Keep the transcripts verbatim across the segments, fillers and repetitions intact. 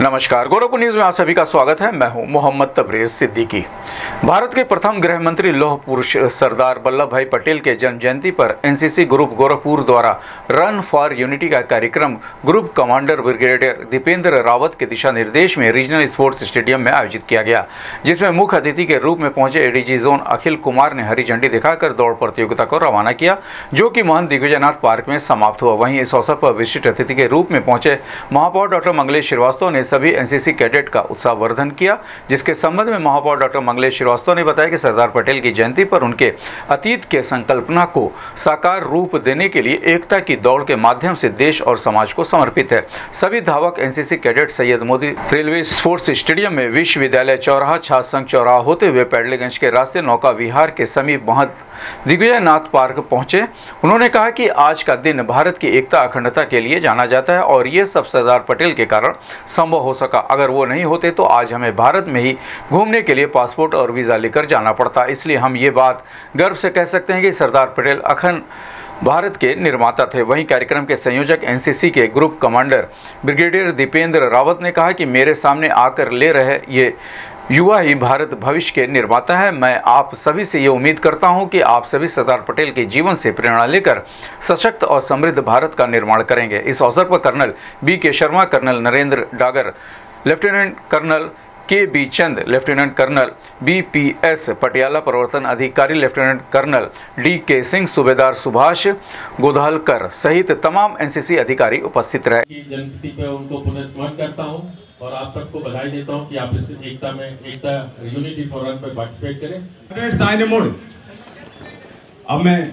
नमस्कार, गोरखपुर न्यूज में आप सभी का स्वागत है। मैं हूं मोहम्मद तबरेज सिद्दीकी। भारत के प्रथम गृह मंत्री लौह पुरुष सरदार वल्लभ भाई पटेल के जन्म जयंती पर एनसीसी ग्रुप गोरखपुर द्वारा रन फॉर यूनिटी का कार्यक्रम group commander brigadier Dipendra Rawat के दिशा निर्देश में रीजनल स्पोर्ट्स स्टेडियम में आयोजित किया गया, जिसमें मुख्य अतिथि के रूप में पहुंचे एडीजी जोन अखिल कुमार ने हरी झंडी दिखाकर दौड़ प्रतियोगिता को रवाना किया, जो कि महंत दिग्विजयनाथ पार्क में समाप्त हुआ। वहीं इस अवसर पर विशिष्ट अतिथि के रूप में पहुंचे महापौर डॉक्टर मंगलेश श्रीवास्तव ने सभी एनसीसी कैडेट का उत्साहवर्धन किया, जिसके संबंध में महापौर डॉक्टर मंगलेश श्रीवास्तव ने बताया कि सरदार पटेल की जयंती पर उनके अतीत के संकल्पना को साकार रूप देने के लिए एकता की दौड़ के माध्यम से देश और समाज को समर्पित है। सभी धावक NCC cadet Syed Modi railway sports stadium में विश्वविद्यालय चौराहा छात्र संघ चौराहा होते हुए पैडलेगंज के रास्ते नौका विहार के समीप महंत दिग्विजयनाथ पार्क पहुंचे। उन्होंने कहा कि आज का दिन भारत की एकता अखंडता के लिए जाना जाता है और ये सब सरदार पटेल के कारण संभव हो सका। अगर वो नहीं होते तो आज हमें भारत में ही घूमने के लिए पासपोर्ट और वीज़ा लेकर जाना पड़ता। इसलिए हम ये बात गर्व से कह सकते हैं कि सरदार पटेल अखंड भारत के निर्माता थे। वहीं कार्यक्रम के संयोजक एनसीसी के group commander brigadier Dipendra Rawat ने कहा कि मेरे सामने आकर ले रहे ये युवा ही भारत भविष्य के निर्माता है। मैं आप सभी से ये उम्मीद करता हूं कि आप सभी सरदार पटेल के जीवन से प्रेरणा लेकर सशक्त और समृद्ध भारत का निर्माण करेंगे। इस अवसर पर colonel B K Sharma, colonel Narendra Dagar, lieutenant colonel K B Chand, lieutenant colonel B P S Patiala, प्रवर्तन अधिकारी लेफ्टिनेंट कर्नल डी के सिंह, सूबेदार सुभाष गोधालकर सहित तमाम एनसीसी अधिकारी उपस्थित रहे। जन्मतिथि पे उनको पुनः स्मरण करता हूं और आप सबको बधाई देता हूं कि आप इस एकता में एकता यूनिटी फॉर रन पे पार्टिसिपेट करें। दाहिने मोड़। अब मैं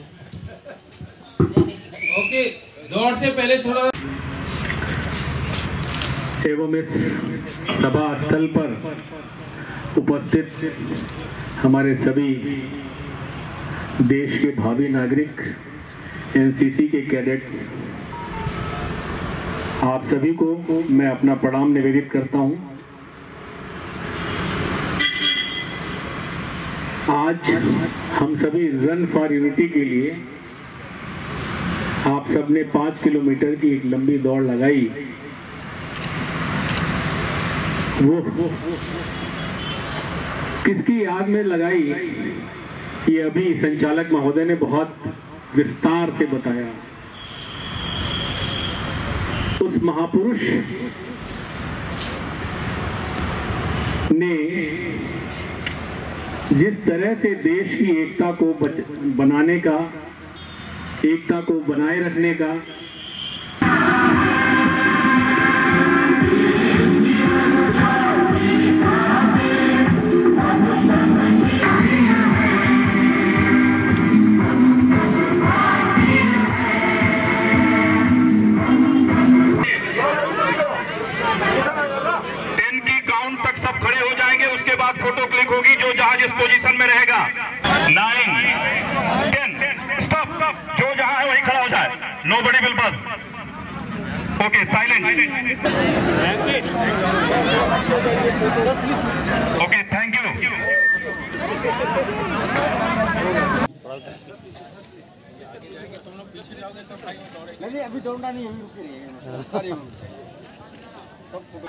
ओके, दौड़ से पहले थोड़ा एवं इस सभा स्थल पर उपस्थित हमारे सभी देश के भावी नागरिक, एनसीसी के कैडेट्स, आप सभी को मैं अपना प्रणाम निवेदित करता हूं। आज हम सभी रन फॉर यूनिटी के लिए आप सबने पाँच किलोमीटर की एक लंबी दौड़ लगाई। वो किसकी याद में लगाई, ये अभी संचालक महोदय ने बहुत विस्तार से बताया। उस महापुरुष ने जिस तरह से देश की एकता को बनाने का, एकता को बनाए रखने का सब खड़े हो जाएंगे, उसके बाद फोटो क्लिक होगी। जो जहाज इस पोजीशन में रहेगा, नाइन टेन स्टॉप, जो जहां है वही खड़ा हो जाए। Nobody will bus. Okay, silent. Okay, thank you. नहीं अभी दौड़ना नहीं है, रुके रहिए सारे सब।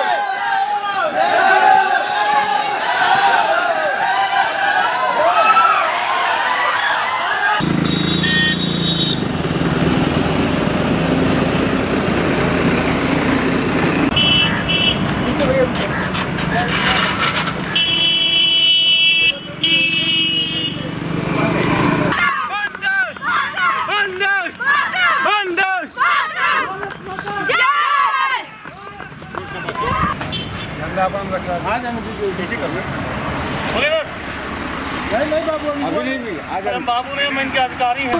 नहीं नहीं बाबू अभी नहीं भी आज बाबू ने मैं इनके अधिकारी हैं।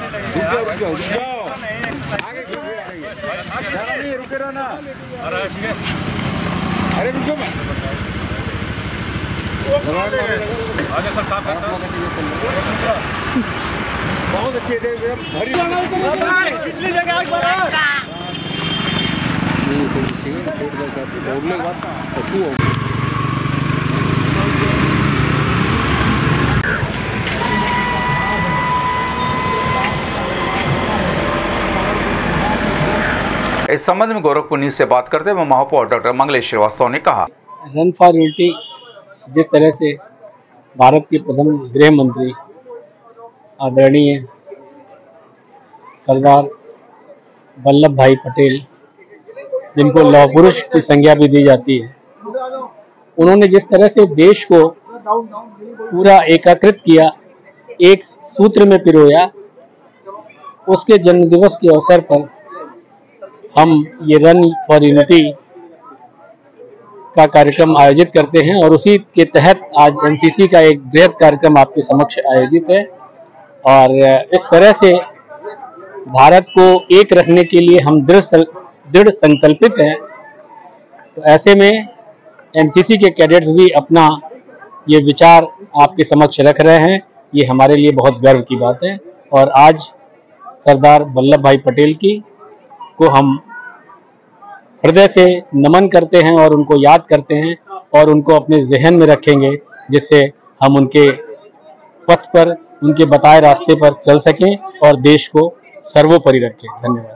आगे नहीं रुके रहो ना। अरे रुको मैं आगे सब साफ है। बहुत अच्छे थे कितनी जगह एक बार दौड़ने के बाद इस संबंध में गोरखपुर न्यूज से बात करते हुए महापौर डॉक्टर मंगलेश श्रीवास्तव ने कहा, रन फॉर यूनिटी जिस तरह से भारत के प्रथम गृह मंत्री आदरणीय सरदार वल्लभ भाई पटेल, जिनको लौह पुरुष की संज्ञा भी दी जाती है, उन्होंने जिस तरह से देश को पूरा एकीकृत किया, एक सूत्र में पिरोया, उसके जन्म दिवस के अवसर पर हम ये रन फॉर यूनिटी का कार्यक्रम आयोजित करते हैं और उसी के तहत आज एनसीसी का एक बृहद कार्यक्रम आपके समक्ष आयोजित है। और इस तरह से भारत को एक रखने के लिए हम दृढ़ दृढ़ संकल्पित हैं। तो ऐसे में एनसीसी के कैडेट्स भी अपना ये विचार आपके समक्ष रख रहे हैं, ये हमारे लिए बहुत गर्व की बात है। और आज सरदार वल्लभ भाई पटेल की को हम हृदय से नमन करते हैं और उनको याद करते हैं और उनको अपने ज़हन में रखेंगे, जिससे हम उनके पथ पर, उनके बताए रास्ते पर चल सकें और देश को सर्वोपरि रखें। धन्यवाद।